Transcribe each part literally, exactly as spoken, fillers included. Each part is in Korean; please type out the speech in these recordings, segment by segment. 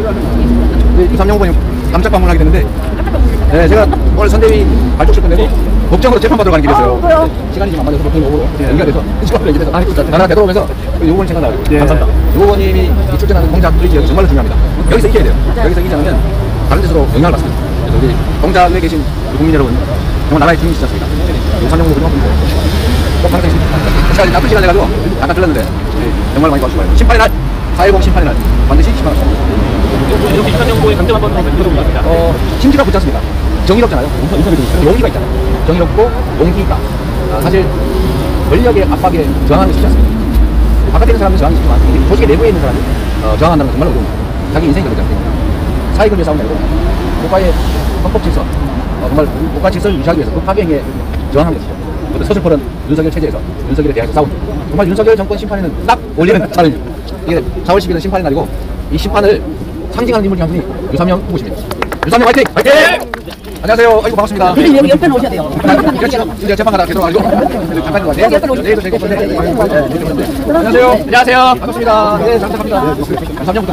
이삼영 후보님 깜짝 방문하게 됐는데, 네, 제가 오늘 선대위 발족식 끝내고 법정으로 재판받으러 가는 길이었어요. 아, 네, 시간이 좀 안 맞아서 법정이 오고 연기가 돼서 시간을 얘기해서 나나 되돌아오면서 요 후보님 생각나고 예. 감사합니다. 요 후보님이 출전하는 공작 지역이 정말로 중요합니다. 여기서 이겨야 돼요. 여기서 이기지 않으면 다른 데서도 영향을 받습니다. 그래서 우리 공작에 계신 국민 여러분, 정말 나라의 주인이시지 않습니까? 이삼영 후보님 꼭 항상 있습니다. 시간이 나쁜 시간 돼가지고 잠깐 들렀는데 네, 정말 많이 도와주시고 심판의 날, 사일공 심판의 날 반드시 심판하십니다. 이렇게 이삼영 후보의 강점 한번 더 들어보겠습니다. 어, 심지가 붙지 않습니다. 정의롭잖아요. 용기가 있잖아요. 정의롭고 용기가 아, 사실 권력의 압박에 저항하는 것이 쉽지 않습니다. 바깥에 있는 사람은 저항이 쉽지만 조직의 내부에 있는 사람이 어, 저항한다는 건 정말 어려운 거예요. 자기 인생이 그러지 않습니까? 사익을 위해 싸우는 게 아니고 국가의 헌법 질서, 어, 정말 국가 질서를 유지하기 위해서 그 파괴행에 저항하는 것이죠. 그런데 서슬퍼런 윤석열 체제에서 윤석열에 대해서 싸운 정말 윤석열 정권 심판에는 딱 올리는 날입니다. 이게 사월 십일은 심판의 날이고 이 심판을 상징하는 인물 중 한 분이 유삼영 후보십니다. 유삼영 화이팅! 화이팅! 안녕하세요. 아이고 반갑습니다. 여기 여기 옆에 오셔야 돼요. 이제 재판가다 계속하고 잠깐 거 내일 내일도 되고 안녕하세요. 안녕하세요. 반갑습니다. 네, 감사합니다. 감사합니다.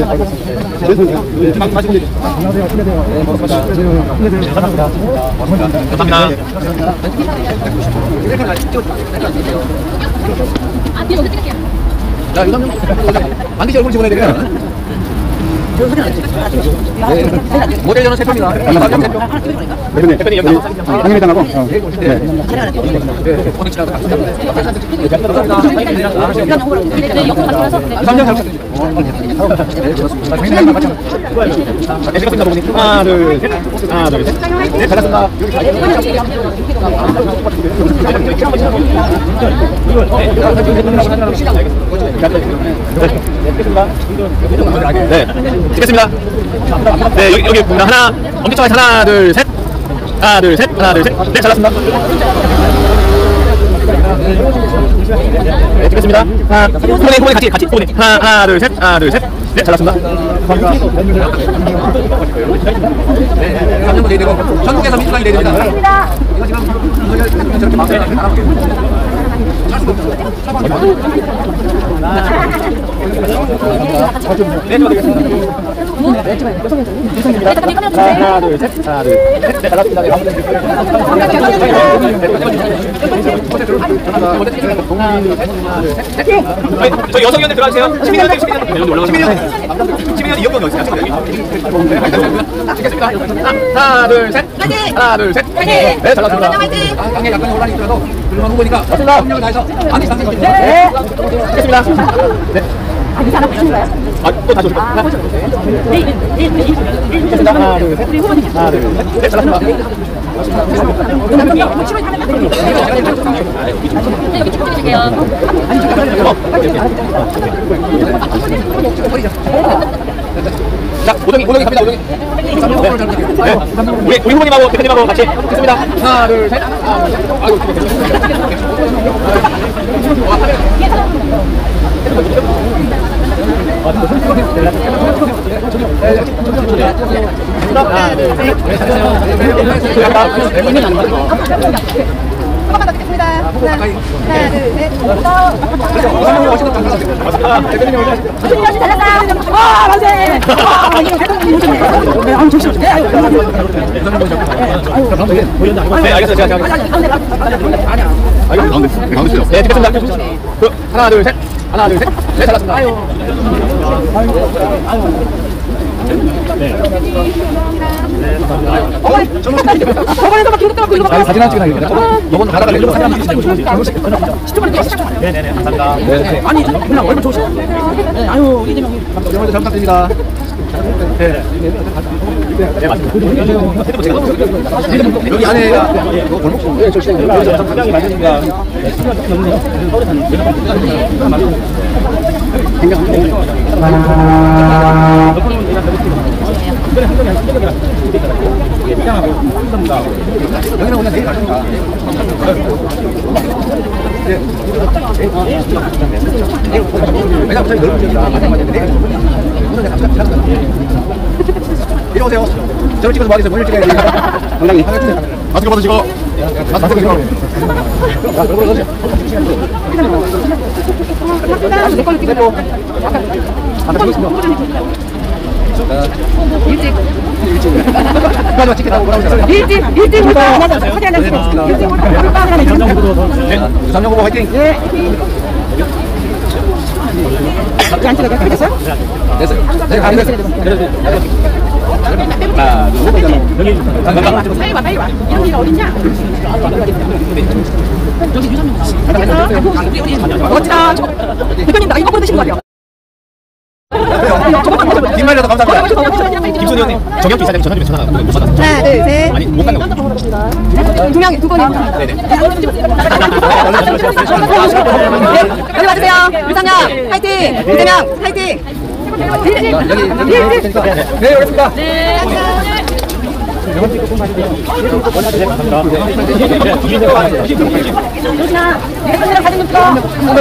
마시고 안녕하세요. 네, 반갑습니다. 감사합니다. 감사합니다. 아, 뒤로 찍을게요. 자, 유삼영 반드시 얼굴 집어내야 네, 모델 저는 세 표입니다. 이삼영 세 표. 대표님, 대표님 여기 당연히당하고. 네. 오늘 지나서 하나, 둘, 셋. 하나, 둘, 셋. 네, 잘했습니다. 네, 찍겠습니다. 네, 여기, 여기 보면 하나, 엄지척 하나, 둘, 셋. 하나, 둘, 셋. 하나, 둘, 셋. 네, 잘났습니다. 네, 찍겠습니다. 하나, 후보네, 후보네, 같이, 같이, 후보네. 하나, 하나, 둘, 셋. 하나, 둘, 셋. 네, 잘났습니다. 네, 삼 년도 내되고 전국에서 민주당이 내됩니다. 이거 지금 저렇게 막 하나, 둘, 셋. 하나, 둘, 셋. 네, 잘났습니다. 저 여성 의원님 들어가주세요. 시민 의원님, 시민 의원님 올라가세요. 시민 의원님, 시민 의원님 이용권 여기 있어요. 찍겠습니다. 하나, 둘, 셋. 하나, 둘, 셋. 네, 잘났습니다. 당에 약간의 혼란이 있더라도 불만 후보니까 협력을 다해서 반드시 당선시킵니다. 네, 찍겠습니다. 네. 아, 이 사람 보시는가요? 아, 또 다시 오실까요? 아, 보셔. 네, 네, 네, 네. 찍겠습니다. 하나, 둘, 셋. 우리 후보님. 하나, 둘, 셋. 네, 잘났습니다. 네, 여기 찍어드릴게요. 자, 오정이, 오정이 갑니다, 오정이. 네. 우리, 우리 후보님하고 대표님하고 같이 찍습니다. 하나, 둘, 셋. 하나, 둘, 셋. 아이고, 한번만 더 찍겠습니다. 하나, 하나, 둘, 셋. 대통령 씨 잘했다. 아, 만세. 아, 이거 대통령님 오셨네. 네, 아유, 조심하세요. 네, 아유, 네, 알겠어요. 제가, 제가. 아니야. 아이고, 가운데, 가운데 주세요. 네, 찍겠습니다. 그, 하나, 둘, 셋. 하나, 둘, 셋. 네, 잘났습니다. 아유. 네. 어머니, 저번에도 막 기록 떠갖고 이거 막. 사진 한 찍으나 이거. 이건 가다가 내려고 사진 한 시청을 해주세요. 네네네, 감사합니다. 네. 아니, 그냥 얼굴 좋으시네. 네, 아유, 이재명이. 오늘도 잘 부탁드립니다. 네. 네, 맞습니다. 여기 안에가 이거 골목. 네, 저 시장이 상당히 많으니까. 서울에 사는 여기는 오늘 내일 가니까. 왜냐면 저희 넓은 지역이라 마찬가지인데 내일 오늘 같이 같이 이리 오세요. 저를 찍어서 뭐 하겠어요? 뭘 찍어야 돼요? 당당히 마스크 받으시고 마스크 받으시고 자, 얼굴을 넣으세요. 내 걸로 찍고 아까 찍었습니다. 일찍. 마지막 찍겠다고 뭐라고 하잖아요. 일찍, 일찍부터 사진 한장 찍어. 일찍부터 하루빵 하나 있습니다. 유삼영 후보 화이팅! 네. 안 찍어도 됐어요? 됐어요. 네, 안 됐어요. 하나, 둘, 셋. 빨리 와, 빨리 와. 이런 일 어딨냐? 여기 유삼영. 멋지다. 대표님, 나 이거 보내신 거 같아요. 뒷말이라도 감사합니다. 김순희 의원님, 정혁기 이사장님 전화 주면 전화 못 받았어요. 하나, 둘, 셋. 아니, 못 받는 거. 두 명이 두 분이. 네네. 여기 와주세요. 유상영 화이팅. 이재명 화이팅. 네, 오겠습니다. 조진아, 내가 사진 좀 찍어.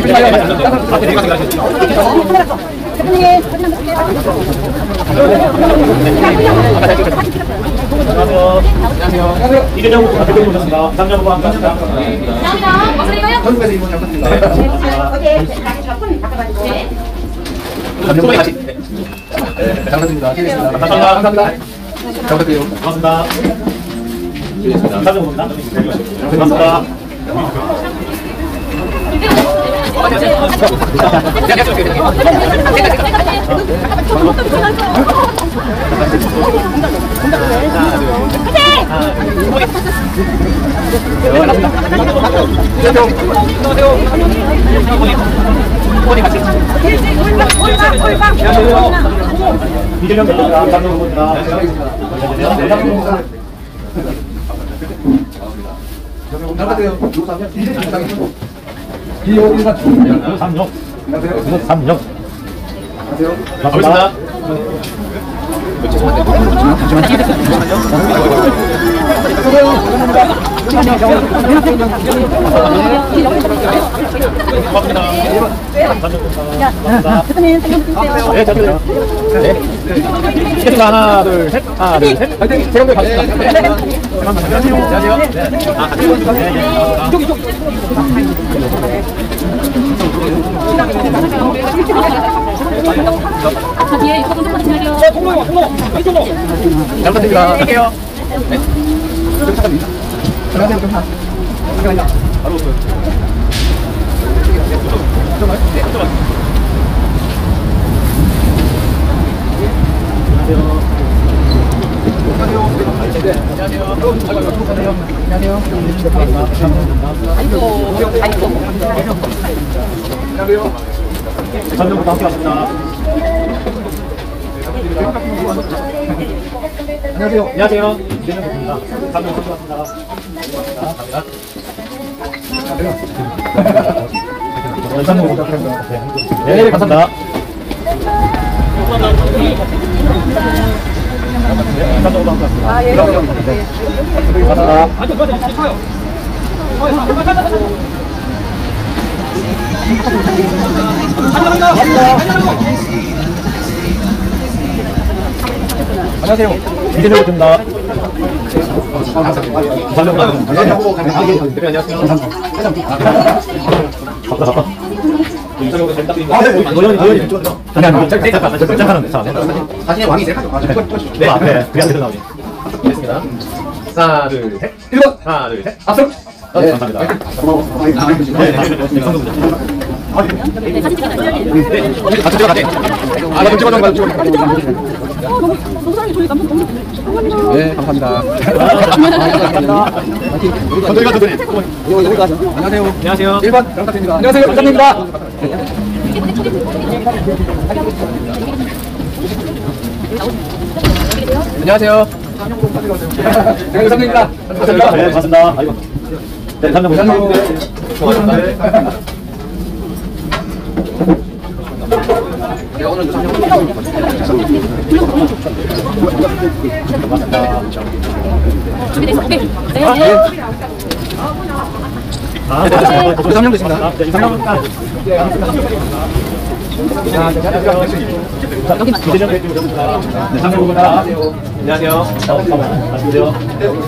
대표님, 안녕하세요. 이재명 후보 대표님 모셨습니다. 상정 후보 함께합니다. 감사합니다. 어서 이거요? 전국에서 이분이 오셨습니다. 소방이 같이. 네. 네, 잘 부탁드립니다. 기회겠습니다. 감사합니다. 감사합니다. 잘 부탁드려요. 고맙습니다. 기회겠습니다. 상정 후보입니다. 고맙습니다. 이재명 대표입니다. 상정 후보입니다. 잘 부탁드려요. 기호일관 삼영. 안녕하세요. 삼영. 안녕하세요. 고맙습니다. 네, 잘 들려요. 네. 찍겠습니다. 하나, 둘, 셋. 하나, 둘, 셋. 화이팅! 세경대 가겠습니다. 안녕하세요. 안녕하세요. 아, 같이 이쪽, 이쪽. 저 뒤에 이거 좀 기다려. 잘 부탁드립니다. 할게요. 좀 잠깐만요. 안녕하세요. 좀 하. 잠깐만요. 바로 그. 상정부터 함께하십니다. 안녕하세요. 안녕하세요. 이재명 대표입니다. 상정 함께하십니다. 상정 후보 부탁드립니다. 네, 감사합니다. 상정 후보 함께하십니다. 아, 예. 감사합니다. 안녕하세요. 이재명 대표입니다. 안녕하세요. 후보 가면 대표 안녕하세요. 인터뷰가 잘 부탁드립니다. 노현이, 노현이. 아니, 아니, 짧게, 잠깐, 짧게 하는데, 자, 사진의 왕이 셀카죠. 네, 앞에, 그게 앞에서 나오지. 됐습니다. 하나, 둘, 셋. 일 번. 하나, 둘, 셋. 앞선. 네, 감사합니다. 네, 네, 성동부터. 네, 사진 찍어요. 네. 같이 들어가대. 아, 나좀 찍어줘, 나좀 찍어줘. 너무 사랑해. 저희 남편 너무 좋네. 네, 감사합니다. 저희 가도 돼. 이거 여기 가죠. 안녕하세요. 안녕하세요. 일 번 잘 부탁드립니다. 안녕하세요. 부장님입니다. 안녕하세요. 네, 부장님입니다. 네, 고맙습니다. 아이고. 네, 상정 부장님. 고맙습니다. 네, 오늘 부장님. 준비됐어. 오케이. 네. 아, 네. 네. 아, 네, 이상형 되십니다. 네, 이상형. 여기만. 이재명 대표입니다. 네, 상정 후보입니다. 안녕하세요. 안녕하세요.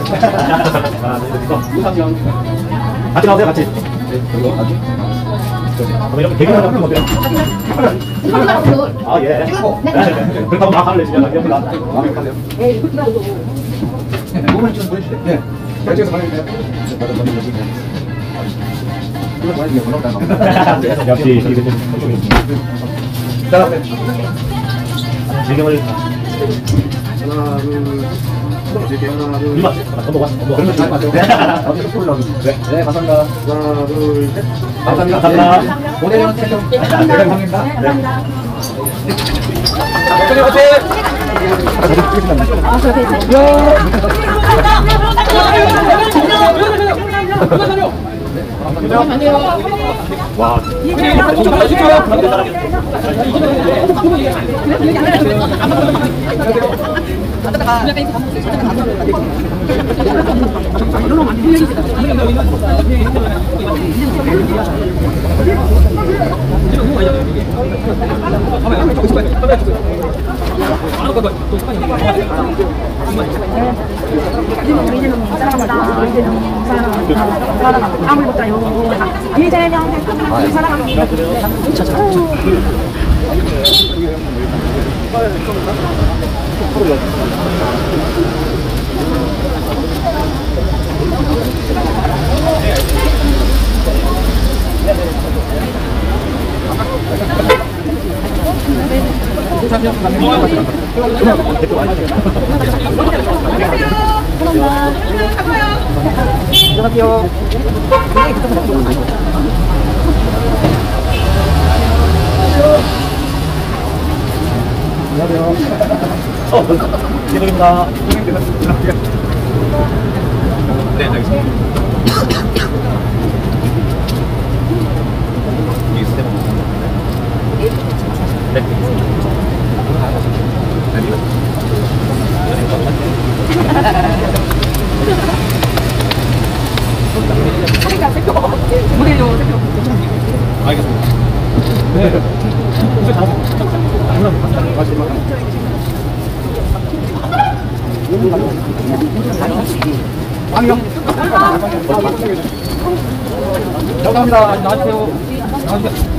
하나, 둘, 셋. 같이 나오세요, 같이. 네, 그리고 아주. 그럼 이렇게 대결하는 건 어때요? 아, 예. 그렇다고 막 하면 되지. 이렇게 나. 몸을 좀 보여주세요. 네. 결제해서 보내주세요. 이거 보내주세요. 번호 다 역시 이게 좀 자, 네. 지금을 하나, 둘, 셋. 하나, 둘, 이만 넘어가. 그런 거 잘 맞죠? 네. 어디서 소리 나오죠? 네. 네, 감사합니다. 하나, 둘, 셋. 감사합니다. 감사합니다. 네. 오늘은 최종. 네, 감사합니다. 네. 어떻게 보세요? 와. 아무리 볼까요? 이재명 대통령 사랑합니다. 안녕하세요. 어, 이동입니다. 네, 알겠습니다. 이게 스텝. 네. 알겠습니다. 왕영. 감사합니다. 나와주세요. 나와주세요.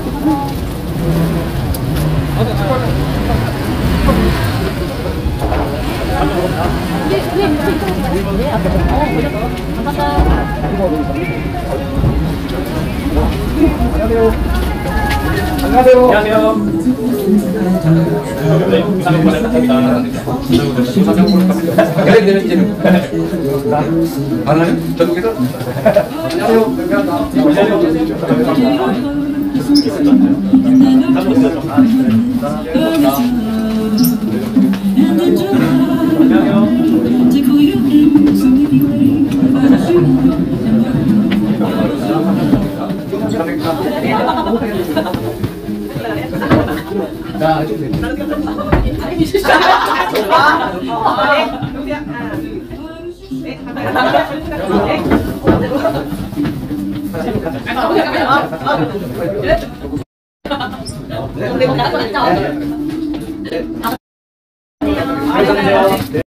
안녕하세요. 안녕하세요. 네, 부산에 보냈습니다. 연예인들은 이제는 가능하죠? 전국에서? 자, 아,